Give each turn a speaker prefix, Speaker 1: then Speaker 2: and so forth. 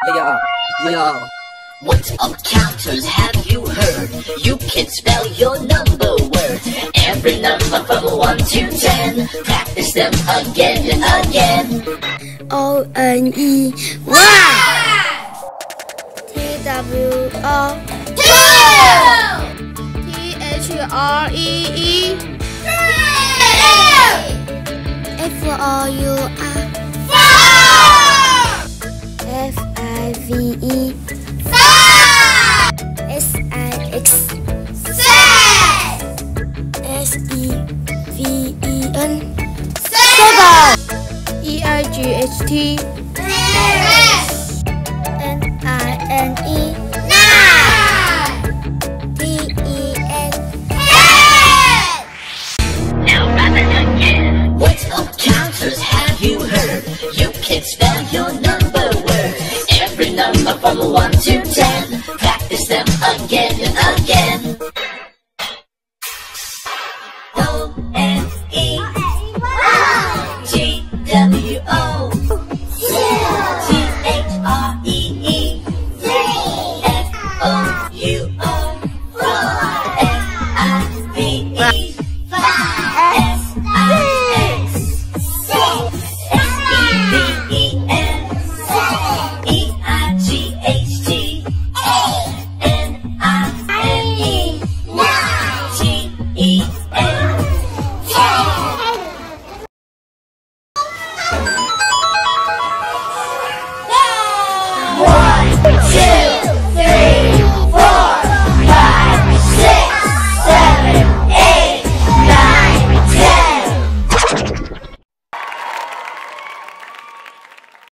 Speaker 1: Yo.
Speaker 2: What of counters have you heard? You can spell your number word. Every number from 1 to 10. Practice them again and again.
Speaker 3: O-N-E 1 T-W-O 2 T-H-R-E-E 3 F-O-U-R 4 F-I-V-E 5 S-I-X 6 S-E-V-E-N 7 E-I-G-H-T N-I-N-E 9 T-E-N 10.
Speaker 2: Now rather again. What of counters have you heard? You can spell your number word. Every number from 1 to 10. Practice them again and again. O-N-E T-W-O